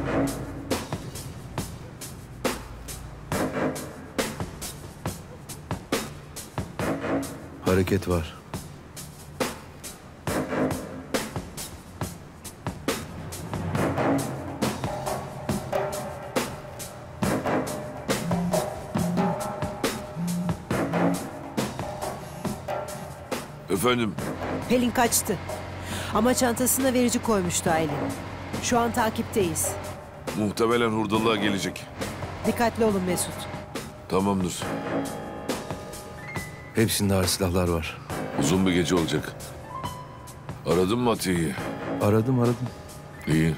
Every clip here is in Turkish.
Hareket var. Efendim? Pelin kaçtı. Ama çantasına verici koymuştu Aylin. Şu an takipteyiz. Muhtemelen hurdalığa gelecek. Dikkatli olun Mesut. Tamamdır. Hepsinde ağır silahlar var. Uzun bir gece olacak. Aradın mı Atiye'yi? Aradım. İyi.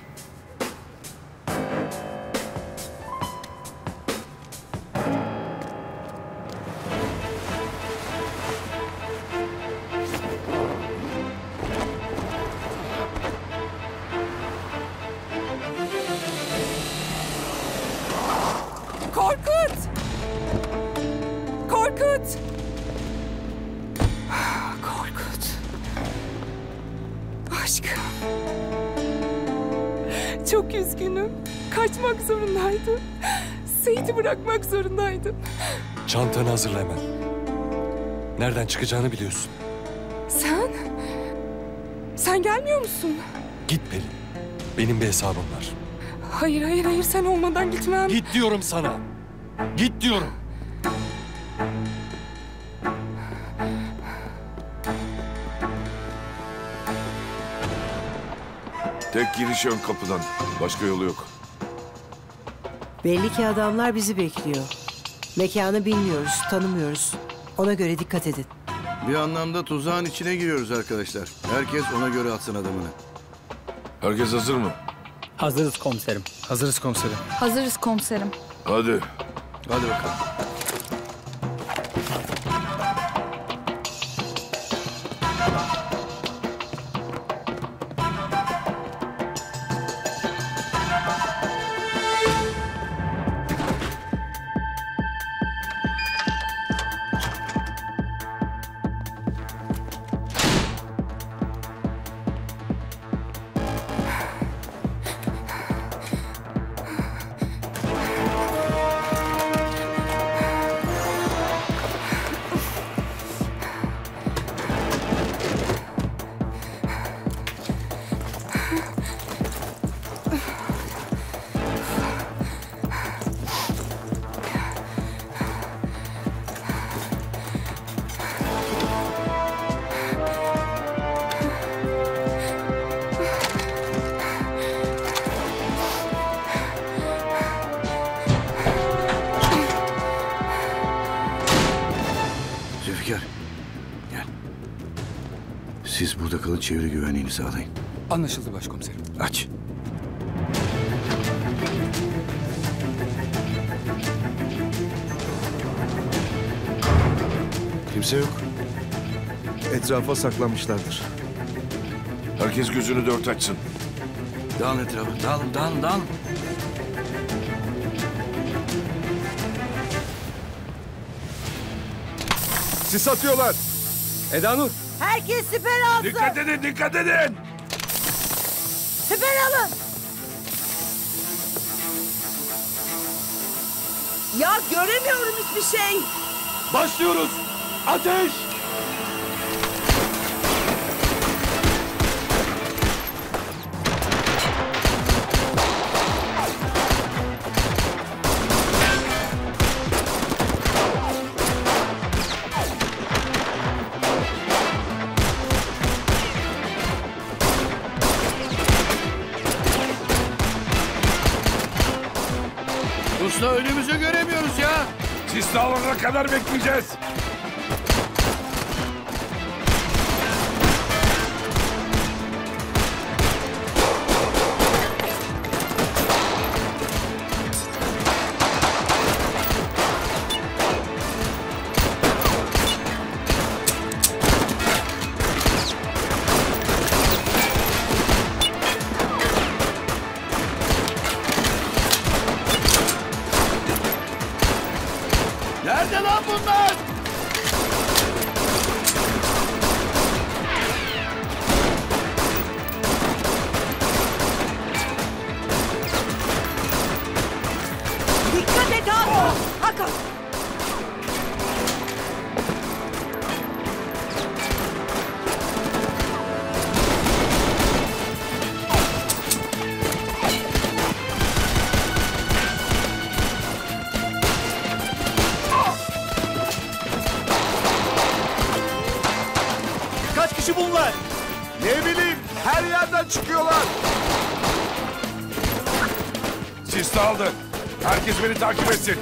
Korkut! Korkut! Korkut. Aşkım. Çok üzgünüm. Kaçmak zorundaydım. Seyit'i bırakmak zorundaydım. Çantanı hazırla hemen. Nereden çıkacağını biliyorsun. Sen? Sen gelmiyor musun? Git Pelin. Benim bir hesabım var. Hayır sen olmadan gitmem. Git diyorum sana. Git diyorum. Tek giriş ön kapıdan. Başka yolu yok. Belli ki adamlar bizi bekliyor. Mekanı bilmiyoruz, tanımıyoruz. Ona göre dikkat edin. Bir anlamda tuzağın içine giriyoruz arkadaşlar. Herkes ona göre atsın adamını. Herkes hazır mı? Hazırız komiserim. Hazırız komiserim. Hazırız komiserim. Hadi. Hadi bakalım. Zülfikar, gel. Siz burada kalın, çevre güvenliğini sağlayın. Anlaşıldı başkomiserim. Aç. Kimse yok. Etrafa saklanmışlardır. Herkes gözünü dört açsın. Dağılın etrafa. Dağılın. Sis atıyorlar. Eda Nur. Herkes siper alsın. Dikkat edin. Siper alın. Ya göremiyorum hiçbir şey. Başlıyoruz. Ateş! Usta, önümüzü göremiyoruz ya. Sis dağılana kadar bekleyeceğiz. Nerede lan bunlar? kalk. Kaç kişi bunlar? Ne bileyim, her yerden çıkıyorlar. Sis aldı. Herkes beni takip etsin.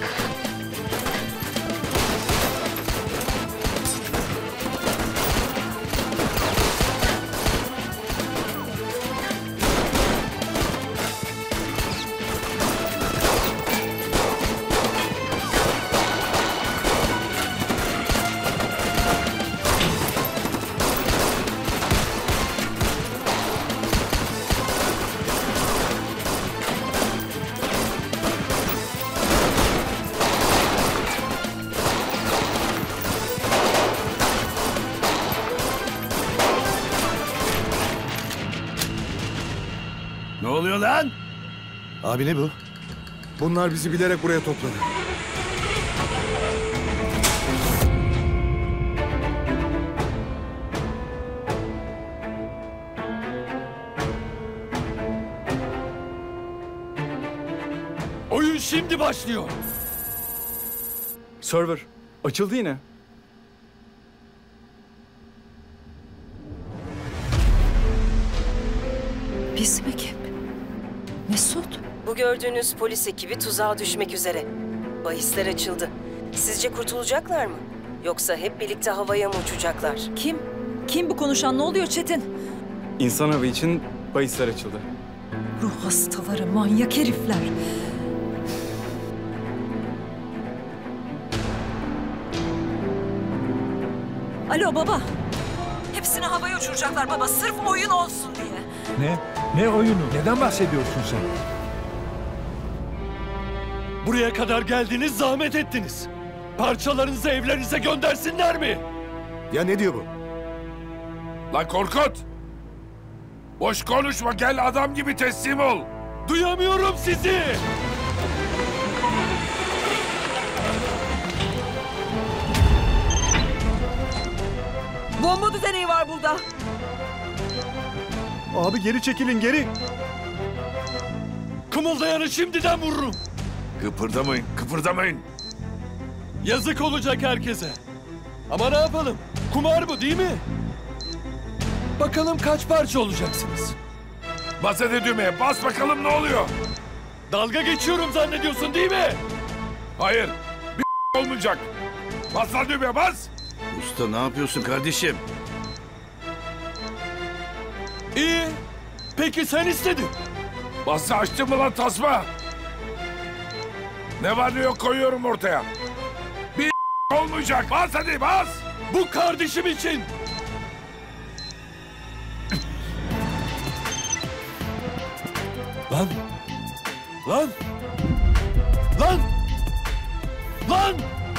Ne oluyor lan? Abi ne bu? Bunlar bizi bilerek buraya topladı. Oyun şimdi başlıyor. Server açıldı yine. Bizim ekip. Mesut. Bu gördüğünüz polis ekibi tuzağa düşmek üzere. Bahisler açıldı. Sizce kurtulacaklar mı? Yoksa hep birlikte havaya mı uçacaklar? Kim? Kim bu konuşan? Ne oluyor Çetin? İnsan avı için bahisler açıldı. Ruh hastaları, manyak herifler. Alo baba. Hepsini havaya uçuracaklar baba. Sırf oyun olsun diye. Ne? Ne oyunu? Neden bahsediyorsun sen? Buraya kadar geldiniz, zahmet ettiniz. Parçalarınızı evlerinize göndersinler mi? Ya ne diyor bu? Lan Korkut! Boş konuşma, gel adam gibi teslim ol. Duyamıyorum sizi. Bomba düzeneği var burada. Abi geri çekilin, geri. Kımıldayanı şimdiden vururum. Kıpırdamayın, kıpırdamayın. Yazık olacak herkese. Ama ne yapalım? Kumar bu değil mi? Bakalım kaç parça olacaksınız? Bas hadi düğmeye, bas bakalım ne oluyor? Dalga geçiyorum zannediyorsun değil mi? Hayır, bir olmayacak. Bas lan düğmeye, bas. Usta ne yapıyorsun kardeşim? İyi. Peki sen istedin. Bası açtın mı lan tasma? Ne var ne yok koyuyorum ortaya. Bir olmayacak, bas hadi bas. Bu kardeşim için. Lan! Lan! Lan! Lan!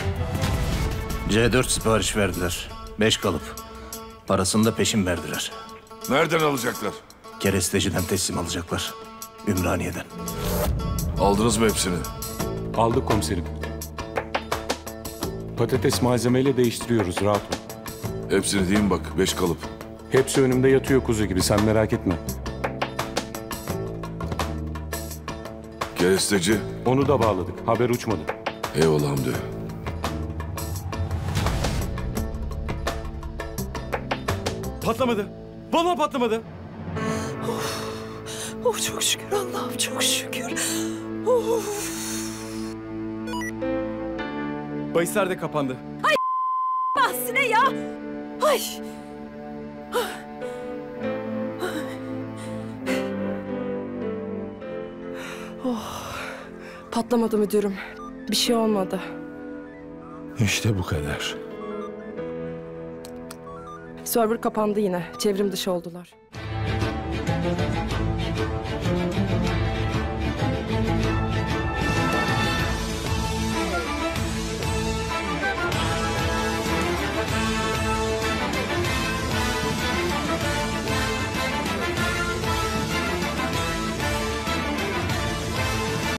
C4 sipariş verdiler. 5 kalıp. Parasını da peşin verdiler. Nereden alacaklar? Keresteciden teslim alacaklar. Ümraniye'den. Aldınız mı hepsini? Aldık komiserim. Patates malzemeyle değiştiriyoruz, rahat ol. Hepsini değil mi bak, 5 kalıp. Hepsi önümde yatıyor kuzu gibi, sen merak etme. Keresteci. Onu da bağladık, haber uçmadı. Eyvallah Hamdi. Patlamadı. Vallahi patlamadı. Oh çok şükür Allah'ım, çok şükür. Of. Bahisler de kapandı. Bahsine ya. Ay. Patlamadı müdürüm. Bir şey olmadı. İşte bu kadar. Server kapandı yine. Çevrim dışı oldular.